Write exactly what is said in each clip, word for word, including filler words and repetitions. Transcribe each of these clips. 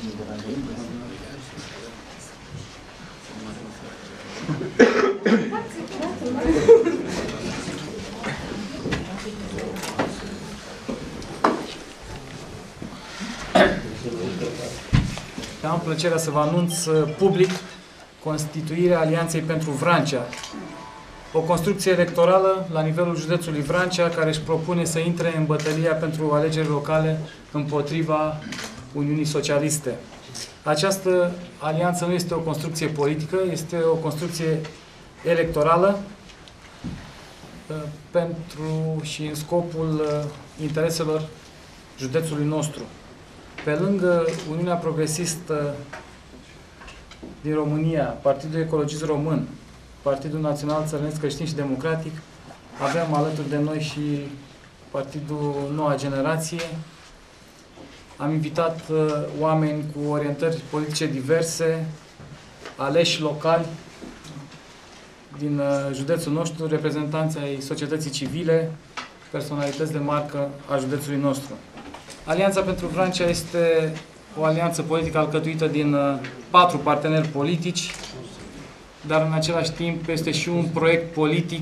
Am plăcerea să vă anunț public constituirea Alianței pentru Vrancea, o construcție electorală la nivelul județului Vrancea care își propune să intre în bătălia pentru alegeri locale împotriva Uniunii Socialiste. Această alianță nu este o construcție politică, este o construcție electorală pentru și în scopul intereselor județului nostru. Pe lângă Uniunea Progresistă din România, Partidul Ecologist Român, Partidul Național Țărănesc Creștin și Democratic, avem alături de noi și Partidul Noua Generație. Am invitat uh, oameni cu orientări politice diverse, aleși locali din uh, județul nostru, reprezentanți ai societății civile, personalități de marcă a județului nostru. Alianța pentru Vrancea este o alianță politică alcătuită din uh, patru parteneri politici, dar în același timp este și un proiect politic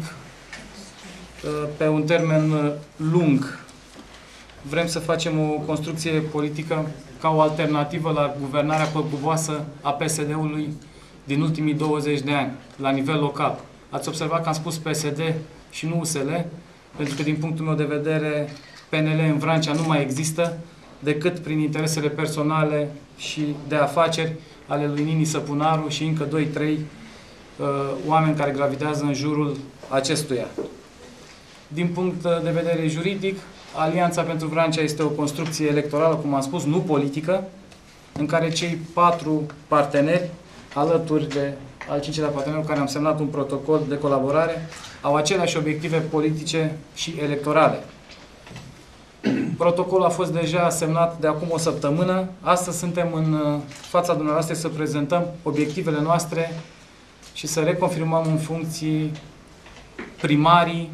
uh, pe un termen uh, lung. Vrem să facem o construcție politică ca o alternativă la guvernarea păguboasă a P S D-ului din ultimii douăzeci de ani, la nivel local. Ați observat că am spus P S D și nu U S L, pentru că din punctul meu de vedere P N L în Vrancea nu mai există decât prin interesele personale și de afaceri ale lui Nini Săpunaru și încă doi trei uh, oameni care gravitează în jurul acestuia. Din punct de vedere juridic, Alianța pentru Vrancea este o construcție electorală, cum am spus, nu politică, în care cei patru parteneri, alături de al cincilea partener cu care am semnat un protocol de colaborare, au aceleași obiective politice și electorale. Protocolul a fost deja semnat de acum o săptămână. Astăzi suntem în fața dumneavoastră să prezentăm obiectivele noastre și să reconfirmăm în funcții primarii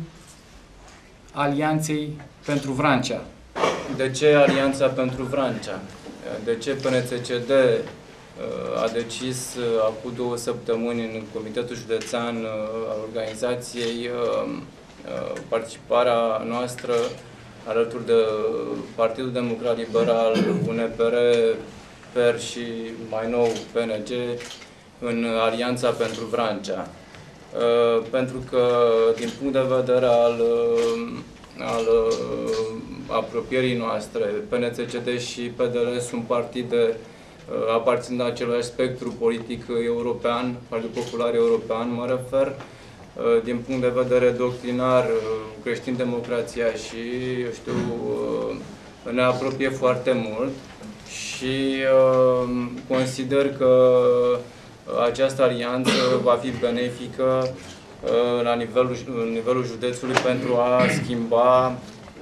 Alianței pentru Vrancea. De ce Alianța pentru Vrancea? De ce P N C C D a decis acum două săptămâni în Comitetul Județean al organizației participarea noastră alături de Partidul Democrat Liberal, U N P R, P E R și mai nou P N G în Alianța pentru Vrancea? Pentru că, din punct de vedere al, al apropierii noastre, P N C C D și P D L sunt partide aparținând acelui spectru politic european, Partidul Popular European, mă refer, din punct de vedere doctrinar, creștin-democrația și, eu știu, ne apropie foarte mult și consider că această alianță va fi benefică la nivelul, la nivelul județului pentru a schimba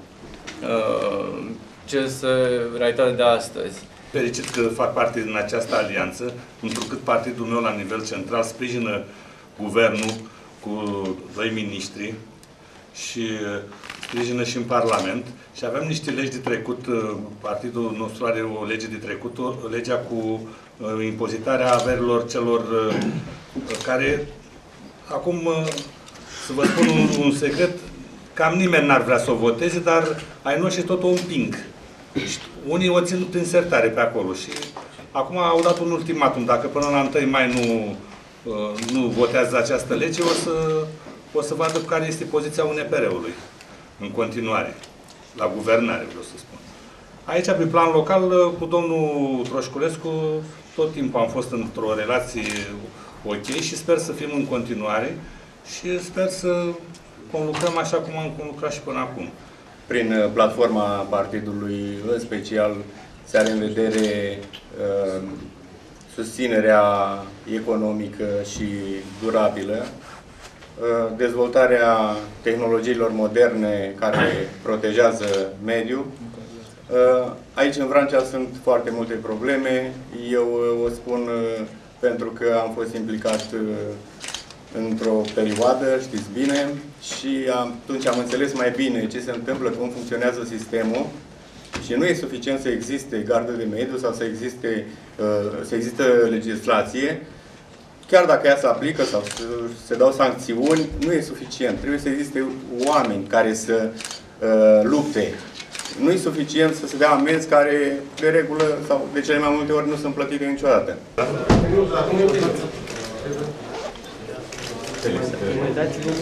ce este realitatea de astăzi. Fericit că fac parte din această alianță, întrucât partidul meu la nivel central sprijină guvernul cu doi miniștri și sprijină și în Parlament. Și avem niște legi de trecut, partidul nostru are o lege de trecut, o, legea cu impozitarea averilor celor care, acum să vă spun un, un secret, cam nimeni n-ar vrea să o voteze, dar ai noștri tot o împing. Unii o țin prin sertare pe acolo și acum au dat un ultimatum. Dacă până la întâi mai nu, nu votează această lege, o să, o să vadă care este poziția U N P R-ului în continuare, la guvernare, vreau să spun. Aici, pe plan local, cu domnul Troșculescu, tot timpul am fost într-o relație ok și sper să fim în continuare și sper să conlucrăm așa cum am conlucrat și până acum. Prin platforma partidului, în special, se are în vedere uh, susținerea economică și durabilă, uh, dezvoltarea tehnologiilor moderne care protejează mediul. Uh, aici, în Vrancea, sunt foarte multe probleme. Eu uh, o spun uh, pentru că am fost implicat uh, într-o perioadă, știți bine, și atunci am înțeles mai bine ce se întâmplă, cum funcționează sistemul Și nu e suficient să existe gardă de mediu sau să existe, să existe legislație. Chiar dacă ea se aplică sau se dau sancțiuni, nu e suficient. Trebuie să existe oameni care să uh, lupte. Nu e suficient să se dea amenzi care, de regulă, sau de cele mai multe ori, nu sunt plătite niciodată.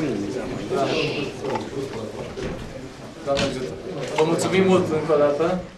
Vă mulțumim mult încă o dată.